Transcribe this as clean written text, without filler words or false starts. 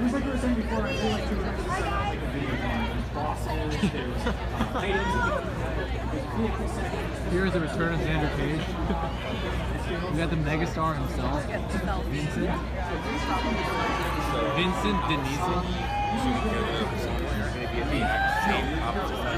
Just like you were saying before, I feel like you have like a video game. Bosses, there's items. Here's the return of Xander Cage. We got the megastar himself, Vincent. Vincent Denise. Maybe at the same opposite.